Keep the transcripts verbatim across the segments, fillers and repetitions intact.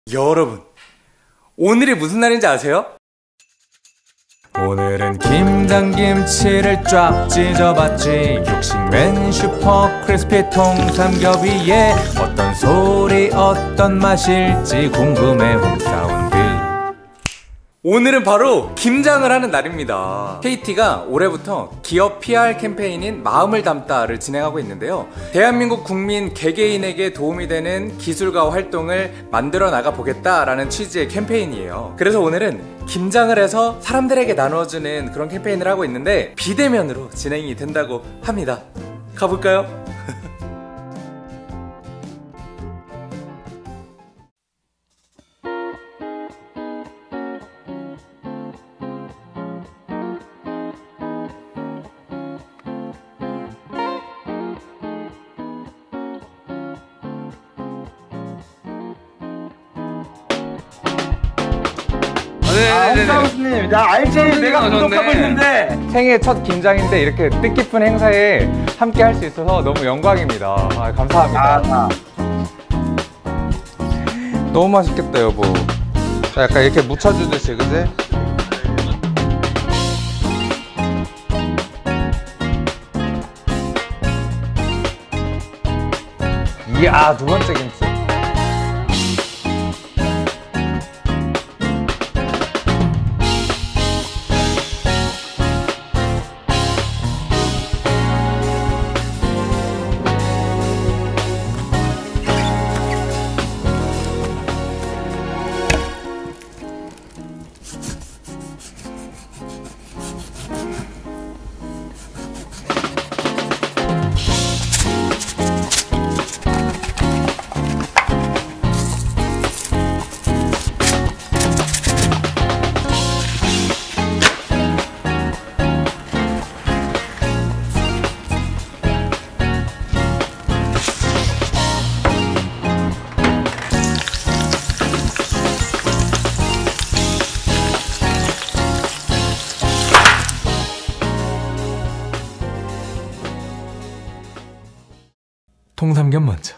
여러분, 오늘이 무슨 날인지 아세요? 오늘은 김장김치를 쫙 찢어봤지. 육식맨 슈퍼 크리스피 통삼겹 위에 어떤 소리 어떤 맛일지 궁금해 홈사운드. 오늘은 바로 김장을 하는 날입니다. 케이티가 올해부터 기업 피알 캠페인인 마음을 담다를 진행하고 있는데요, 대한민국 국민 개개인에게 도움이 되는 기술과 활동을 만들어 나가 보겠다라는 취지의 캠페인이에요. 그래서 오늘은 김장을 해서 사람들에게 나눠주는 그런 캠페인을 하고 있는데 비대면으로 진행이 된다고 합니다. 가볼까요? 홈사운드님, 나 알지? 내가 구독하고 있는데 생애 첫 김장인데 이렇게 뜻깊은 행사에 함께 할 수 있어서 너무 영광입니다. 아, 감사합니다. 아, 너무 맛있겠다 여보. 자, 약간 이렇게 묻혀주듯이, 그지? 이야, 두 번째 김치. 통삼겹 먼저.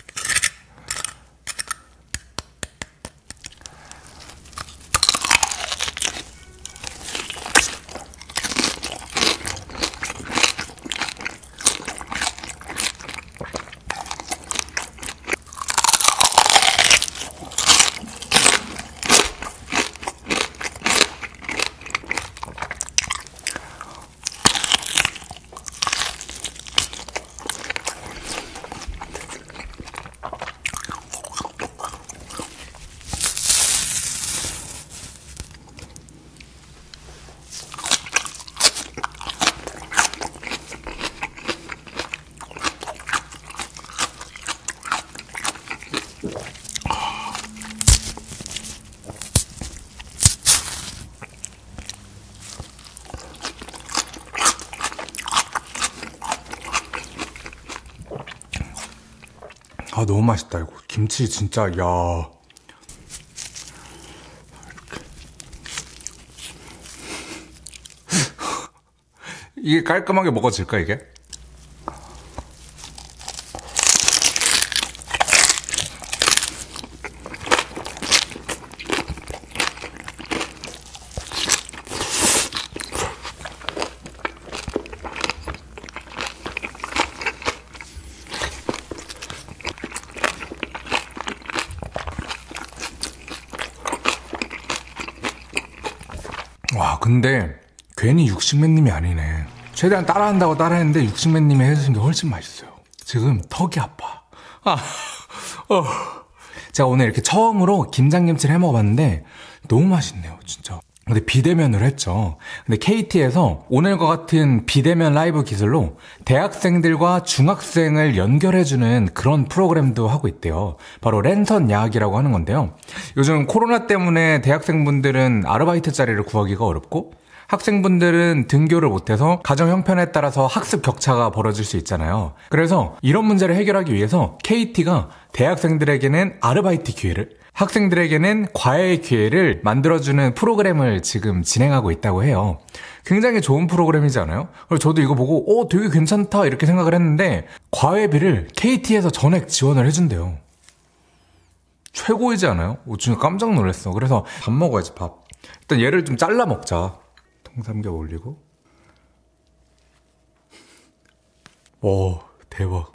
아, 너무 맛있다. 이거 김치 진짜, 야. 이게 깔끔하게 먹어질까, 이게? 와, 근데 괜히 육식맨님이 아니네. 최대한 따라한다고 따라했는데 육식맨님이 해주신 게 훨씬 맛있어요. 지금 턱이 아파. 아, 어. 제가 오늘 이렇게 처음으로 김장김치를 해먹어봤는데 너무 맛있네요, 진짜. 근데 비대면으로 했죠. 근데 케이티에서 오늘과 같은 비대면 라이브 기술로 대학생들과 중학생을 연결해주는 그런 프로그램도 하고 있대요. 바로 랜선 야학이라고 하는 건데요. 요즘 코로나 때문에 대학생분들은 아르바이트 자리를 구하기가 어렵고 학생분들은 등교를 못해서 가정 형편에 따라서 학습 격차가 벌어질 수 있잖아요. 그래서 이런 문제를 해결하기 위해서 케이티가 대학생들에게는 아르바이트 기회를, 학생들에게는 과외의 기회를 만들어주는 프로그램을 지금 진행하고 있다고 해요. 굉장히 좋은 프로그램이지 않아요? 그래서 저도 이거 보고 어 되게 괜찮다 이렇게 생각을 했는데 과외비를 케이티에서 전액 지원을 해준대요. 최고이지 않아요? 오, 진짜 깜짝 놀랐어. 그래서 밥 먹어야지, 밥. 일단 얘를 좀 잘라 먹자. 통삼겹 올리고. 오, 대박.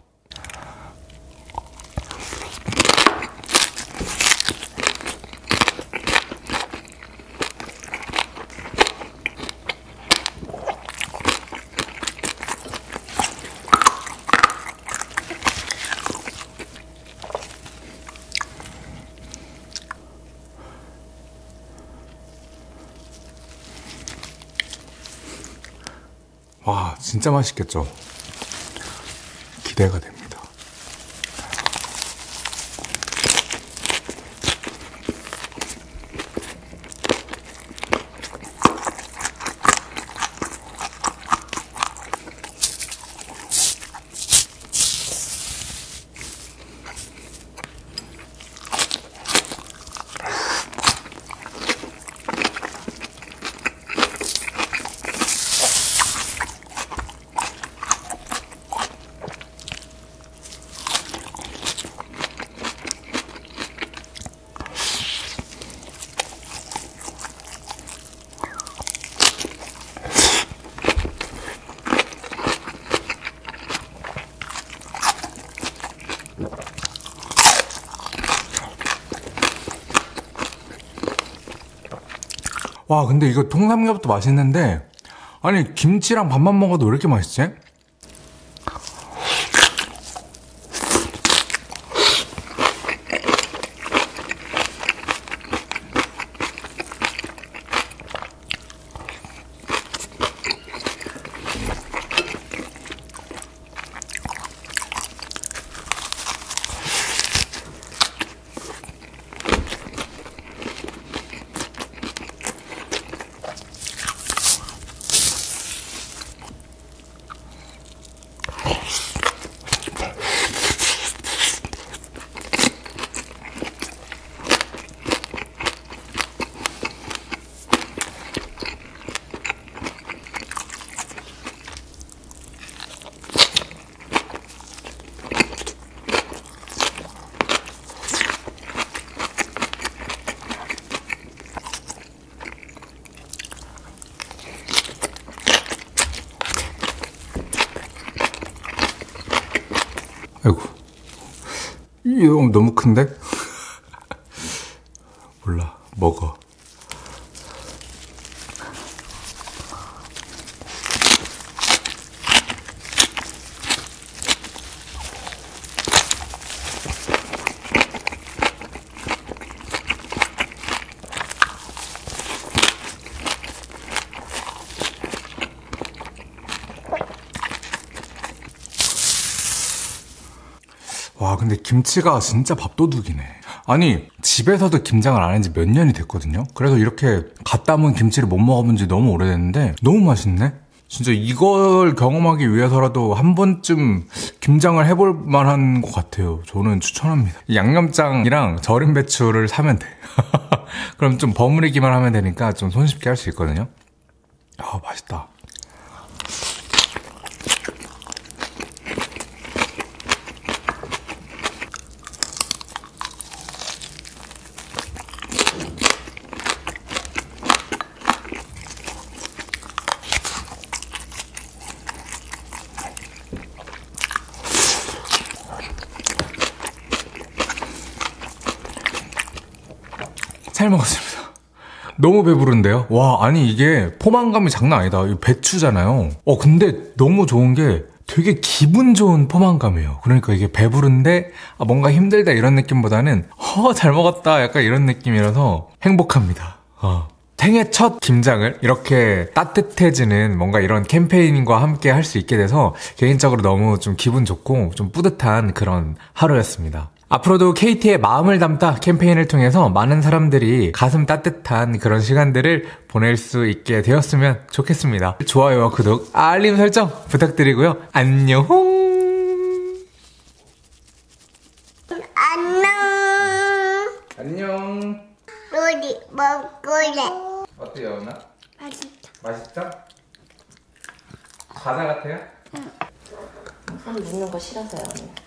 와, 진짜 맛있겠죠? 기대가 됩니다. 와, 근데 이거 통삼겹도 맛있는데, 아니 김치랑 밥만 먹어도 왜 이렇게 맛있지? 아이고, 이거 너무 큰데? 몰라, 먹어. 와, 근데 김치가 진짜 밥도둑이네. 아니, 집에서도 김장을 안 한 지 몇 년이 됐거든요. 그래서 이렇게 갓 담은 김치를 못 먹어본 지 너무 오래됐는데 너무 맛있네. 진짜 이걸 경험하기 위해서라도 한 번쯤 김장을 해볼 만한 것 같아요. 저는 추천합니다. 양념장이랑 절인 배추를 사면 돼. 그럼 좀 버무리기만 하면 되니까 좀 손쉽게 할 수 있거든요. 아, 맛있다. 잘 먹었습니다. 너무 배부른데요? 와, 아니 이게 포만감이 장난 아니다. 이거 배추잖아요. 어, 근데 너무 좋은 게 되게 기분 좋은 포만감이에요. 그러니까 이게 배부른데 아, 뭔가 힘들다 이런 느낌보다는 어, 잘 먹었다 약간 이런 느낌이라서 행복합니다. 어. 생애 첫 김장을 이렇게 따뜻해지는 뭔가 이런 캠페인과 함께 할 수 있게 돼서 개인적으로 너무 좀 기분 좋고 좀 뿌듯한 그런 하루였습니다. 앞으로도 케이티의 마음을 담다 캠페인을 통해서 많은 사람들이 가슴 따뜻한 그런 시간들을 보낼 수 있게 되었으면 좋겠습니다. 좋아요와 구독, 알림 설정 부탁드리고요. 안녕! 안녕. 안녕. 우리 먹을래. 어때요, 누나? 맛있다. 맛있죠? 과자 같아요? 손 묻는 거 싫어서요.